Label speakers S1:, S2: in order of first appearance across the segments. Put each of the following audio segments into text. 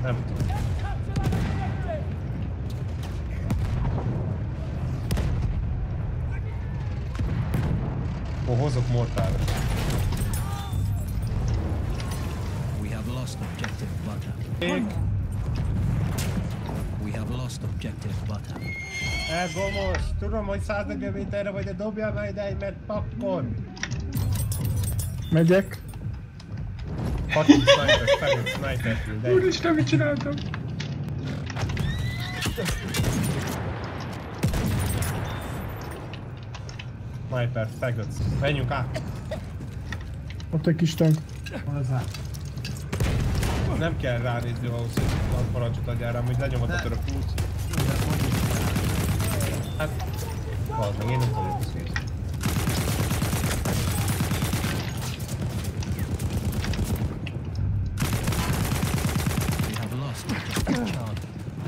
S1: Nem tudom. Hozok mortára.
S2: We have lost objective butter. We have lost objective butter.
S1: Gomos, tudom, hogy 140 méterre vagy, de dobjál majd egy, mert pakkol.
S3: Megyek.
S1: Fucking sniper, faggot sniper kill,
S3: Úristen, mit csináltam?
S1: Sniper, faggot. Menjünk át.
S3: Ott egy kis tank.
S1: Hol az át? Nem kell ránézni ahhoz, hogy van parancsot adjál rám, hogy lenyomod a török út. Hát, az meg én nem tudok szét.
S2: We have lost objective Charlie.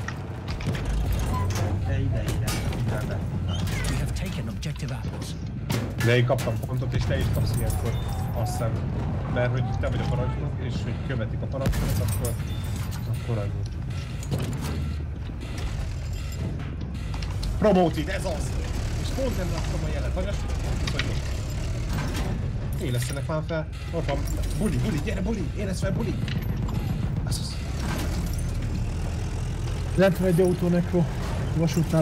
S1: Ide.
S2: We have taken objective apples.
S1: De én kaptam pontot, és te is kapsz ilyenkor, azt hiszem. Mert hogy te vagy a parancsnok, és hogy követik a parancsot, akkor annyi. Promoted, ez az! És pont nem láttam a jelet, anyas, hogy jó. Élesztenek már fel. Ott van, buli, gyere buli, élesz fel buli! Az.
S3: Lent van egy autó nekro. Vasútnál.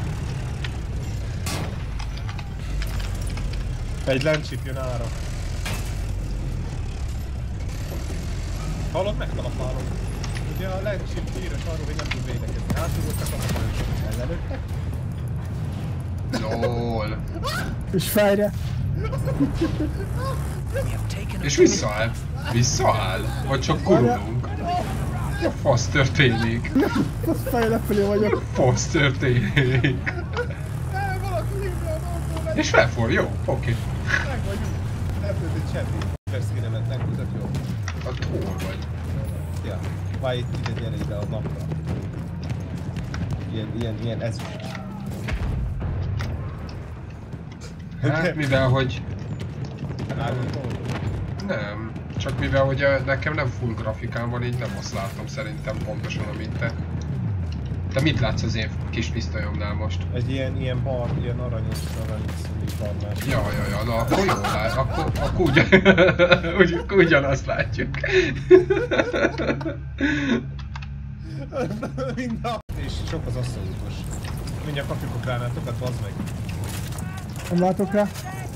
S1: Egy lencsip jön ára. Hallod, megkalapálom. Ugye a lencsip híres arról, hogy nem tud védekezni. Hátulottak a parancsot, ellenőttek.
S4: LOL.
S3: És fejre.
S4: És visszaáll. Visszaáll? Vagy csak gurulunk? Mi a fasz történik?
S3: Az fej lefelé vagyok.
S4: Mi a fasz történik? És felfor, jó, oké.
S1: Meg vagyunk. Nem történt semmi. Perszínemet megmutat, jó.
S4: A túl vagy.
S1: Ja. Várj, ide gyere ide a napra. Ilyen ezüst.
S4: Hát mivel hogy...
S1: Árultól?
S4: Nem. Csak mivel hogy nekem nem full grafikám van, így nem azt látom szerintem pontosan, amit te. Te mit látsz az én kis pisztolyomnál most?
S1: Egy ilyen bar, ilyen aranyos színű barnás.
S4: Ja, na akkor jól lát, akkor ugyanazt látjuk.
S1: És sok az asszonyutos. Mindjárt kapjuk a gránátokat, bazd meg.
S3: Nem látok rá.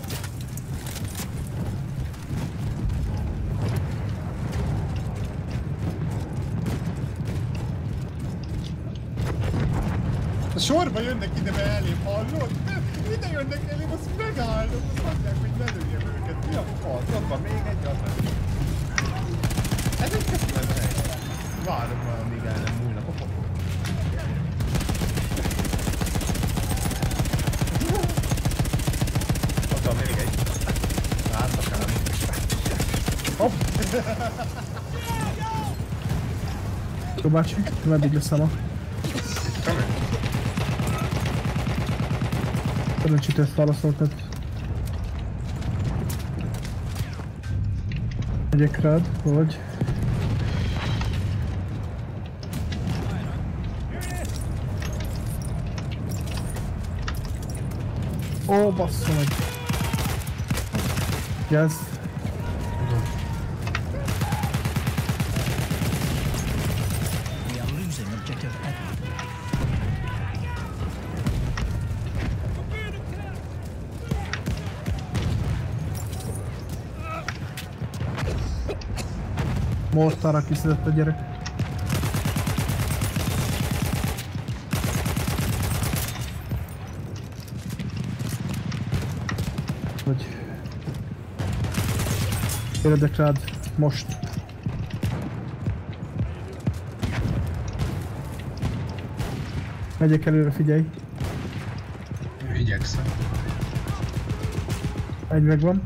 S1: A sorba jönnek ide be elém, hallod? Ide jönnek elém, azt megállok, azt mondják, hogy ne lőjem őket. Mi a fasz? Ott van még egy adás. Ez egy köszönöm hely. Várom már, amíg el nem múlnak a papok. Ott van még egy. Látnak ám. Hopp!
S3: Jó bácsi, meddig leszem a... Szerencsét ezt válaszoltad. Megyek rád, vagy... Ó, bassza meg! Yes.
S2: We are losing objective apples.
S3: Mortára kiszedett a gyerek. Hogy... Éredek rád most. Megyek előre, figyelj.
S4: Igyekszem.
S3: Egy megvan.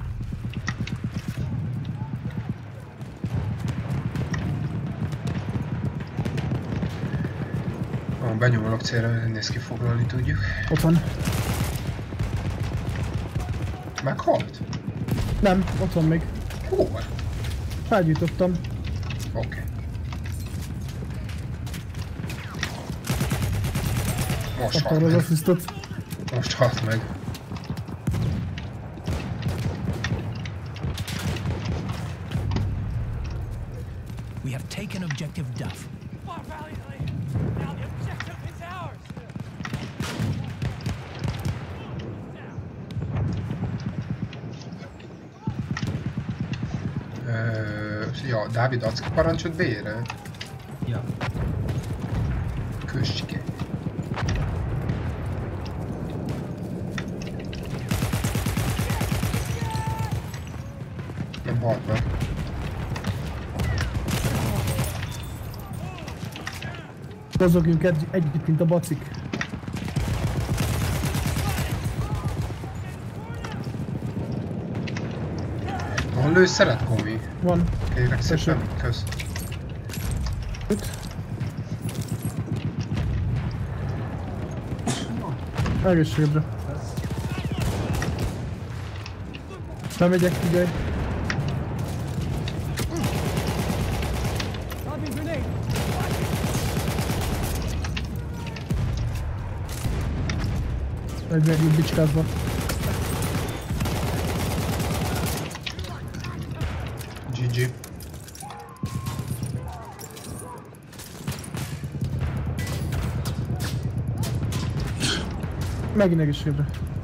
S4: Benyomolok célra, néz ki foglalni tudjuk.
S3: Ott van.
S4: Meghalt?
S3: Nem, ott van még.
S4: Hol?
S3: Felgyújtottam.
S4: Oké. Most
S3: Kaptam
S4: halt
S3: az
S4: meg.
S3: asszisztot.
S4: Most halt meg.
S2: We have taken objective Duff.
S5: Fought valiantly. Now the objective is ours.
S4: Ja, Dávid, adsz ki parancsot B-re?
S2: Ja.
S4: Kössük. Nem halt meg.
S3: Mozogjunk együtt, mint a bacik.
S4: Van lőszeret, Komi?
S3: Van.
S4: Kérlek szépen, kösz.
S3: Itt. Egészségedre. Bemegyek, figyelj. Egy megint bicskázva.
S4: GG.
S3: Megint egészségedre.